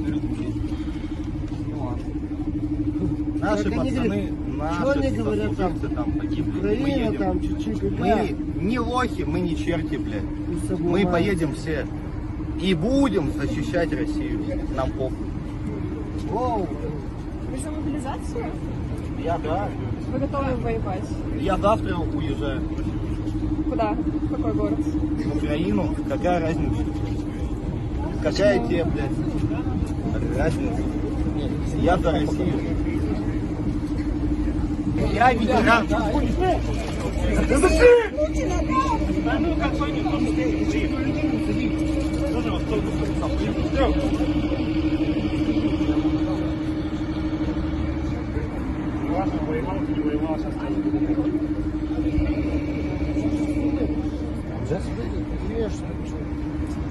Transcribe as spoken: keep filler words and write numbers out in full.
Наши пацаны, наши сослуживцы там погибли. Мы едем. Мы не лохи, мы не черти, блядь. Мы поедем все и будем защищать Россию. Нам похуй. Вы за мобилизацию? Я, да. Вы готовы воевать? Я завтра уезжаю. Куда? В какой город? В Украину. Какая разница? Какая тебе, блядь, разница? Я за Россию. Я ветеран. Да ну как пойми,